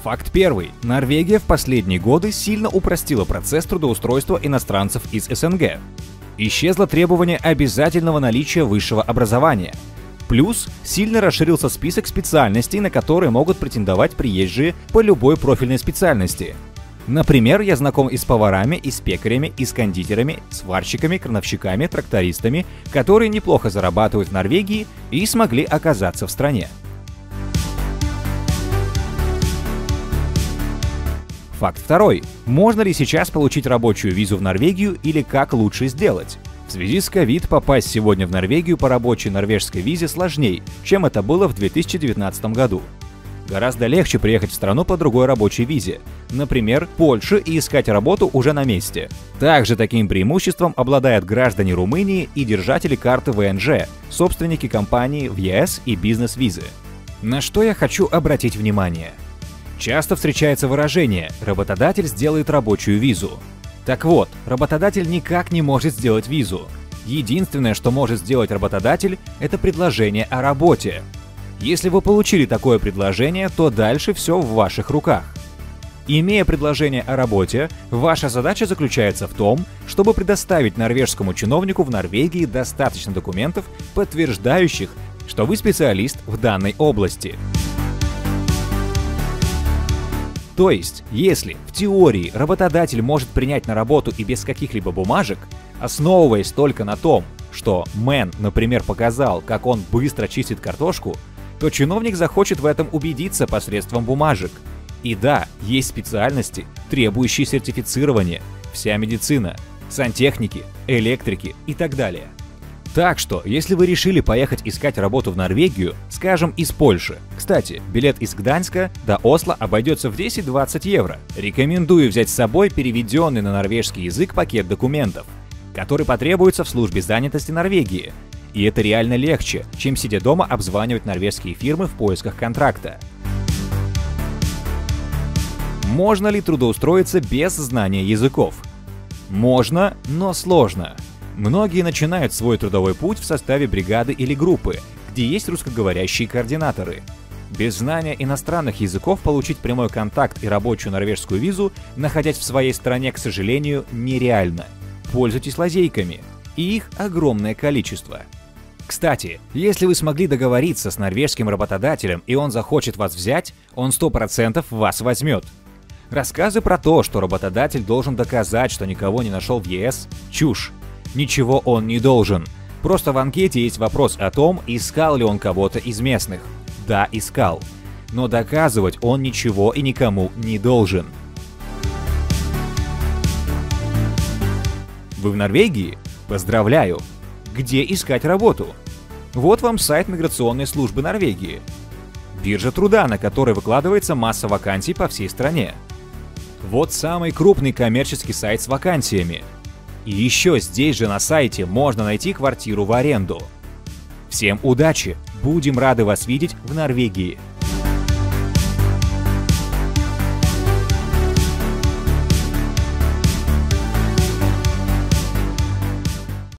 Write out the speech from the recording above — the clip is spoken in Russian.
Факт первый. Норвегия в последние годы сильно упростила процесс трудоустройства иностранцев из СНГ. Исчезло требование обязательного наличия высшего образования. Плюс сильно расширился список специальностей, на которые могут претендовать приезжие по любой профильной специальности. Например, я знаком и с поварами, и с пекарями, и с кондитерами, сварщиками, крановщиками, трактористами, которые неплохо зарабатывают в Норвегии и смогли оказаться в стране. Факт второй. Можно ли сейчас получить рабочую визу в Норвегию или как лучше сделать? В связи с ковид попасть сегодня в Норвегию по рабочей норвежской визе сложнее, чем это было в 2019 году. Гораздо легче приехать в страну по другой рабочей визе, например, Польше, и искать работу уже на месте. Также таким преимуществом обладают граждане Румынии и держатели карты ВНЖ, собственники компаний в ЕС и бизнес-визы. На что я хочу обратить внимание? Часто встречается выражение «работодатель сделает рабочую визу». Так вот, работодатель никак не может сделать визу. Единственное, что может сделать работодатель, это предложение о работе. Если вы получили такое предложение, то дальше все в ваших руках. Имея предложение о работе, ваша задача заключается в том, чтобы предоставить норвежскому чиновнику в Норвегии достаточно документов, подтверждающих, что вы специалист в данной области. То есть, если в теории работодатель может принять на работу и без каких-либо бумажек, основываясь только на том, что Мэн, например, показал, как он быстро чистит картошку, то чиновник захочет в этом убедиться посредством бумажек. И да, есть специальности, требующие сертифицирования, вся медицина, сантехники, электрики и так далее. Так что, если вы решили поехать искать работу в Норвегию, скажем, из Польши, кстати, билет из Гданьска до Осло обойдется в 10-20 евро, рекомендую взять с собой переведенный на норвежский язык пакет документов, который потребуется в службе занятости Норвегии. И это реально легче, чем сидя дома обзванивать норвежские фирмы в поисках контракта. Можно ли трудоустроиться без знания языков? Можно, но сложно. Многие начинают свой трудовой путь в составе бригады или группы, где есть русскоговорящие координаторы. Без знания иностранных языков получить прямой контакт и рабочую норвежскую визу, находясь в своей стране, к сожалению, нереально. Пользуйтесь лазейками, и их огромное количество. Кстати, если вы смогли договориться с норвежским работодателем и он захочет вас взять, он 100% вас возьмет. Рассказы про то, что работодатель должен доказать, что никого не нашел в ЕС – чушь. Ничего он не должен. Просто в анкете есть вопрос о том, искал ли он кого-то из местных. Да, искал. Но доказывать он ничего и никому не должен. Вы в Норвегии? Поздравляю! Где искать работу? Вот вам сайт миграционной службы Норвегии. Биржа труда, на которой выкладывается масса вакансий по всей стране. Вот самый крупный коммерческий сайт с вакансиями. И еще здесь же на сайте можно найти квартиру в аренду. Всем удачи! Будем рады вас видеть в Норвегии!